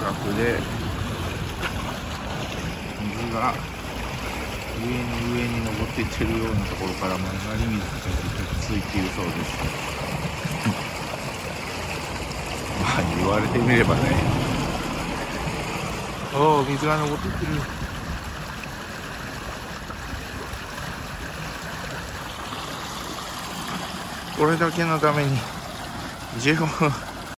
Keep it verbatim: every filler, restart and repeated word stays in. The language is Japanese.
近くで水が上に上に登っていってるようなところから曲がり水がついているそうです。まあ言われてみればね、おお、水が登っていってる。これだけのためにじゅうごふん